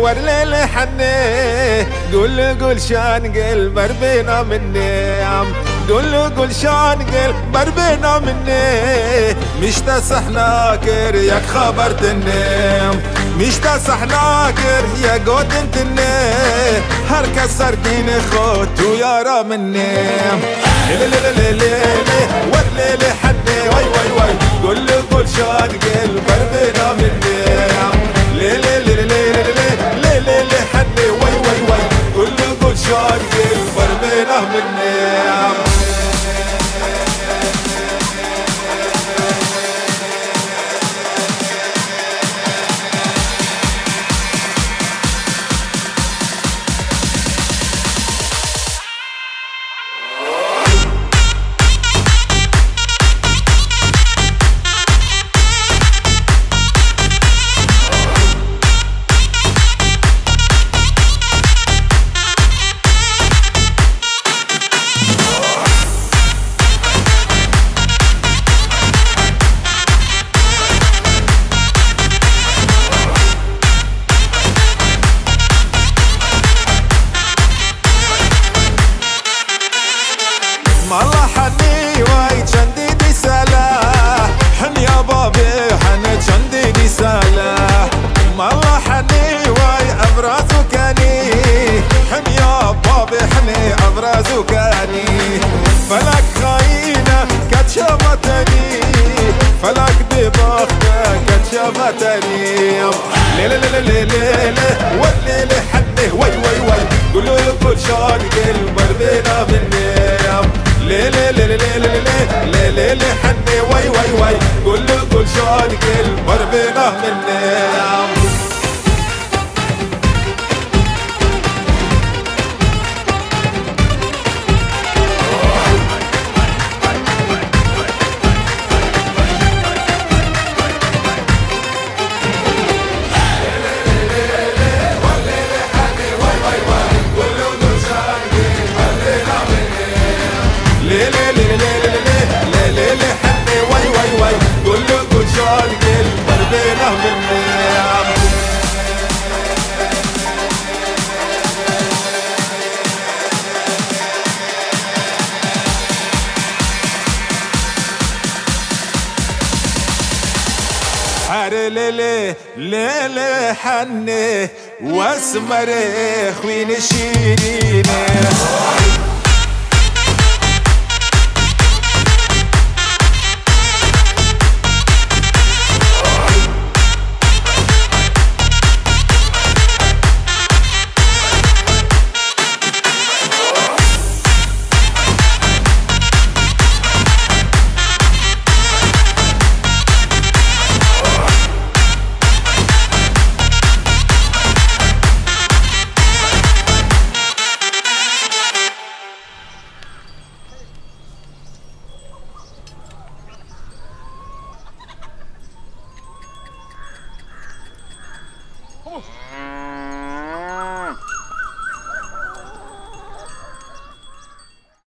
ليلي حني قول شان قلب بربينا مني قول شان قلب بربينا مني مش تسحناكر ياك خبرتني مش تسحناكر يا قد انتني هركز سرديني خوت ويارا مني ليلي ليلي ليلي والليلي حني واي واي واي قول شان قلب بربينا مني ليلي ليلي ليلي ليلي حني واي واي واي قول شان قلب بربينا مني فلك خاينة كتشافتني فلك ببختك كتشافتني ليلي ليلي ليلي والليلي حني واي واي واي قولوا كل شان قلب بربينا مني ليلي ليلي ليلي ليلي حني واي واي واي قولوا كل شان قلب بربينا مني ليلي ليلي حني واسمر خوين شيريني